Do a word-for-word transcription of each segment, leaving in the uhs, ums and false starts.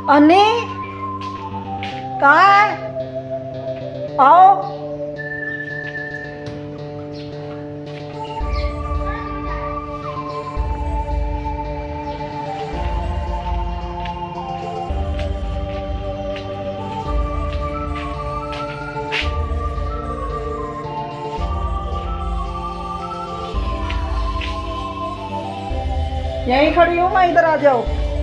अन्नी कहाँ है? आओ। यहीं खड़ी हूँ मैं, इधर आ जाओ।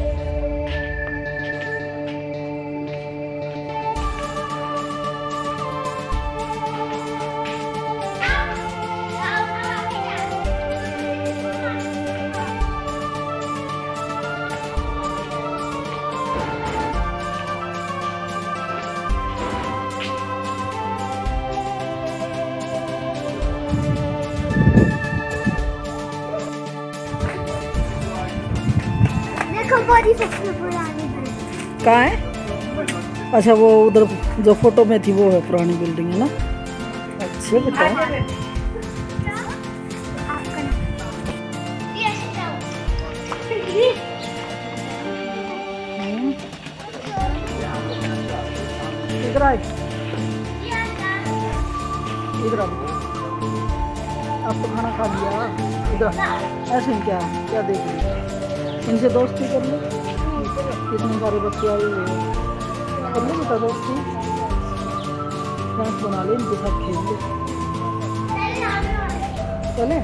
कहाँ है? अच्छा वो उधर जो फोटो में थी वो है पुरानी बिल्डिंग है ना। अच्छा बेटा इधर आए, इधर आ। आप तो खाना खा लिया, इधर ऐसे ही क्या क्या देख रहे? इनसे दोस्ती कर लो, कितने सारे बच्चे आए हुए हैं, कर लो बेटा दोस्ती, फ्रेंड्स बना ले, इनके साथ खेल लो। चले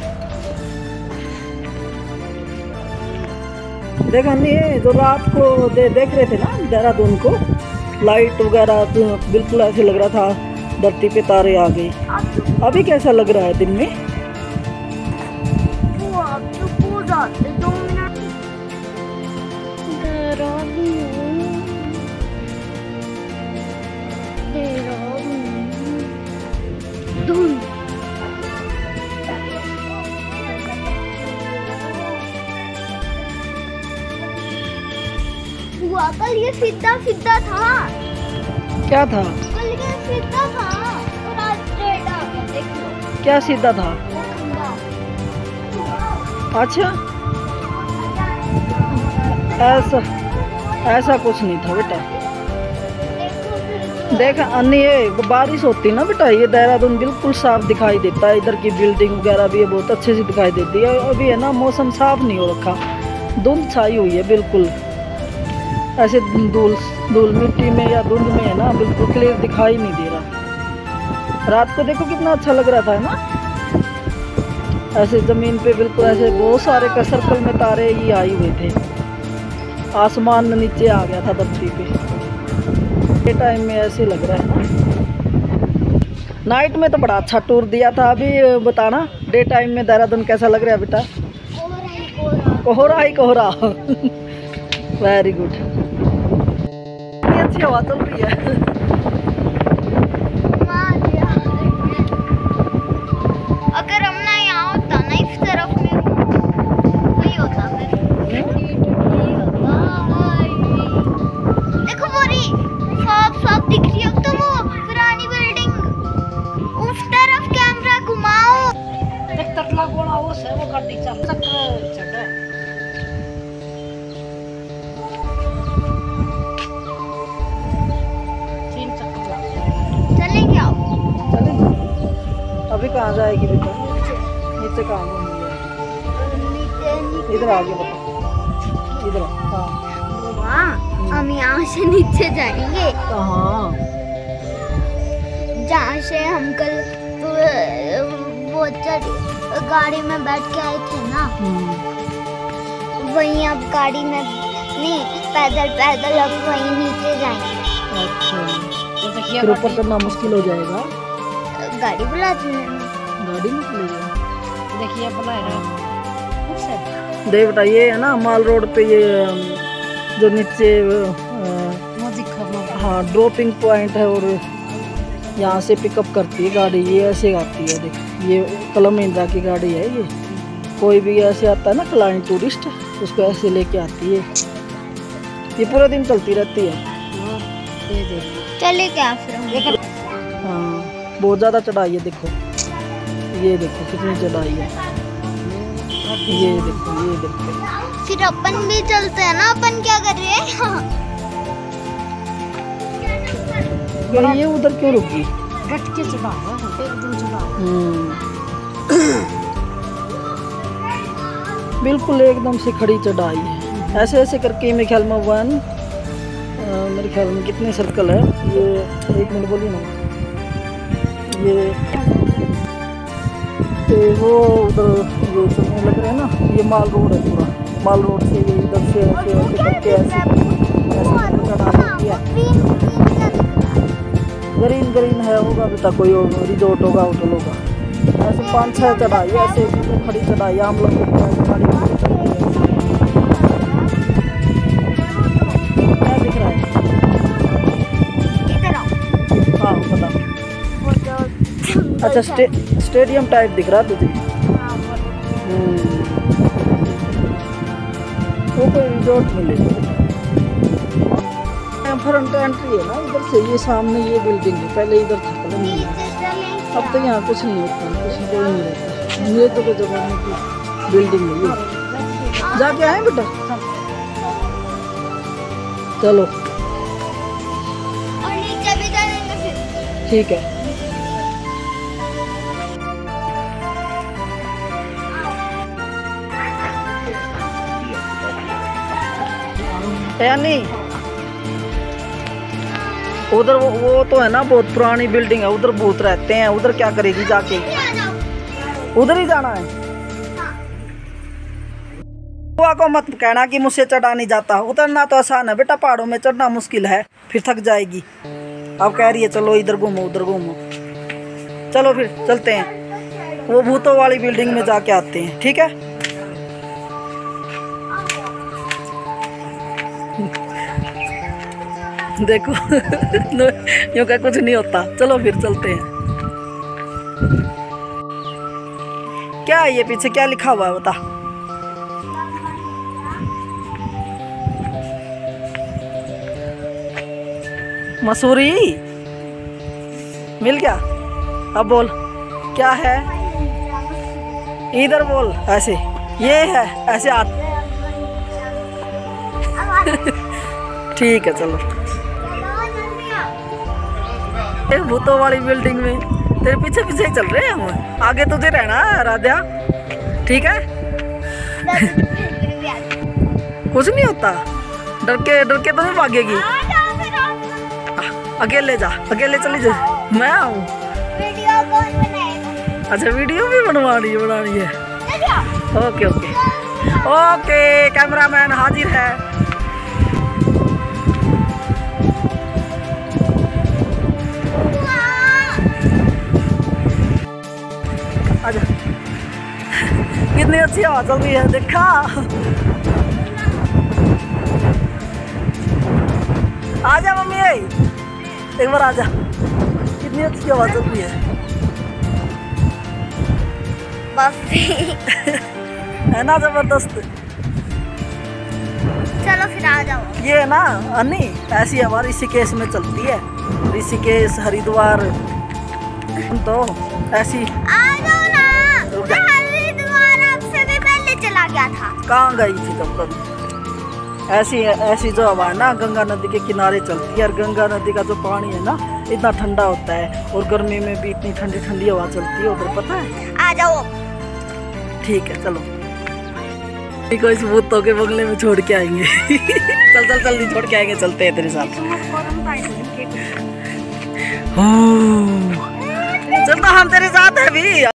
देखा नहीं जो रात को दे, देख रहे थे ना देहरादून को, लाइट वगैरह तो बिल्कुल ऐसे लग रहा था धरती पे तारे आ गए। अभी कैसा लग रहा है दिन में? कल ये सीधा सीधा था। क्या था? कल ये सीधा था और आज स्ट्रेट आ गया, देख लो। क्या सीधा था? अच्छा ऐसा ऐसा कुछ नहीं था बेटा। देख अन्नी ये बारिश होती ना बेटा, ये देहरादून बिल्कुल साफ दिखाई देता है, इधर की बिल्डिंग वगैरह भी बहुत अच्छे से दिखाई देती है। अभी है ना मौसम साफ नहीं हो रखा, धुंध छाई हुई है बिल्कुल, ऐसे धूल धूल मिट्टी में या धुंध में है ना, बिल्कुल क्लियर दिखाई नहीं दे रहा। रात को देखो कितना अच्छा लग रहा था ना, ऐसे जमीन पे बिल्कुल ऐसे बहुत सारे का सर्कल में तारे ही आए हुए थे, आसमान नीचे आ गया था धरती पे। ये टाइम में ऐसे लग रहा है। नाइट में तो बड़ा अच्छा टूर दिया था। अभी बताना डे टाइम में देहरादून कैसा लग रहा है बेटा? कोहरा ही कोहरा। वेरी गुड, अच्छी हवा चल रही है। अगर हम ना यहाँ होता ना इस तरफ में वही होता फिर। देखो मोरी साफ साफ दिख रही है अब तो वो पुरानी बिल्डिंग। उस तरफ कैमरा घुमाओ, देख तकला गोला वो से वो गाड़ी चल चक्कर चल रहा है। अभी कहाँ जाएगी बेटा? नीचे कहाँ घूमेंगे? इधर आगे बता, इधर। हाँ हम यहाँ से नीचे जाएंगे। कहाँ? जहाँ से हम कल वो गाड़ी में बैठ के आए थे ना, वहीं अब गाड़ी में नहीं, पैदल पैदल अब वहीं नीचे जाएंगे। अच्छा फिर ऊपर चढ़ना मुश्किल हो जाएगा। गाड़ी बुला दी गाड़ी में चलेगा। देखिए बुला दे बेटा, ये है ना माल रोड पे ये जो नीचे हाँ ड्रॉपिंग पॉइंट है, और यहाँ से पिकअप करती है गाड़ी। ये ऐसे आती है, देख ये कलम महिंद्रा की गाड़ी है। ये कोई भी ऐसे आता है ना क्लाइंट टूरिस्ट, उसको ऐसे लेके आती है। ये पूरा दिन चलती रहती है। चले क्या फिर? हाँ बहुत ज़्यादा चढ़ाई है, देखो ये देखो कितनी चढ़ाई है, ये देखो ये देखो। फिर अपन भी चलते हैं ना, अपन क्या कर रहे हैं? ये ये उधर क्यों रुकी? बैठ के चढ़ा है, एक दो चढ़ा। बिल्कुल एकदम से खड़ी चढ़ाई है। ऐसे ऐसे करके मेरे ख्याल में वन मेरे ख्याल में कितने सर्कल है ये, एक मिनट बोलिए ना। ये तो वो उधर ये चलने लग रहे हैं ना, ये माल रोड है पूरा। माल रोड से ये इधर से ऐसे ऐसे करके ऐसे ऐसे चढ़ाई है। ग्रीन ग्रीन है, होगा बेटा कोई रिजोर्ट होगा, होटल होगा। ऐसे पाँच छः चढ़ाई ऐसे खड़ी चढ़ाई आम लोग क्या दिख रहा है? हाँ पता। अच्छा स्टे, स्टेडियम टाइप दिख रहा तुझे? वो कोई रिजोर्ट मिलेगा। फ्रंट एंट्री है ना इधर से, ये सामने ये बिल्डिंग है, पहले इधर था पहले नहीं। अब तो यहाँ कुछ नहीं होता, कुछ कोई नहीं रहता। ये तो के जमाने की बिल्डिंग है ये। जाके आए बेटा, चलो और नीचे भी जाएंगे फिर। ठीक है। यानी उधर वो, वो तो है ना बहुत पुरानी बिल्डिंग है, उधर भूत रहते हैं। उधर क्या करेगी जाके? उधर ही जाना है। बुआ को मत कहना कि मुझसे चढ़ा नहीं जाता। उतरना तो आसान है बेटा, पहाड़ों में चढ़ना मुश्किल है, फिर थक जाएगी। अब कह रही है चलो इधर घूमो उधर घूमो। चलो फिर चलते हैं, वो भूतों वाली बिल्डिंग में जाके आते हैं, ठीक है? देखो यूँ का कुछ नहीं होता। चलो फिर चलते हैं। क्या है ये पीछे, क्या लिखा हुआ है बता? मसूरी मिल गया? अब बोल क्या है? इधर बोल, ऐसे ये है, ऐसे हाथ ठीक है चलो। भूतों वाली बिल्डिंग में तेरे पीछे पीछे ही चल रहे हैं हम। आगे तुझे रहना है राधा, ठीक है? कुछ नहीं होता, डर के डर के तो नहीं भागेगी। अकेले जा, अकेले चली जा। मैं आऊँ? वीडियो कौन बनाएगा? अच्छा वीडियो भी बनवानी है, बनानी है। ओके ओके ओके, कैमरामैन हाजिर है। आजा। कितनी अच्छी हवा चल रही है, देखा? आजा मम्मी, एक बार आजा। कितनी अच्छी हवा चल रही है। बस है ना जबरदस्त? चलो फिर आ जाओ। ये है ना अन्नी, ऐसी हवा ऋषिकेश में चलती है। ऋषिकेश हरिद्वार तो ऐसी। आ जाओ ना, मैं हरिद्वार आपसे भी पहले चला गया था। कहाँ गई थी तब कभी? ऐसी ऐसी जो हवा है ना गंगा नदी के किनारे चलती है। और गंगा नदी का जो पानी है ना इतना ठंडा होता है, और गर्मी में भी इतनी ठंडी ठंडी हवा चलती है उधर, पता है? आ जाओ। ठीक है चलो। को इस भूतों के बंगले में छोड़ के आएंगे। चल चल चल छोड़ के आएंगे, चलते हैं तेरे साथ। चल तो हम तेरे साथ है भी।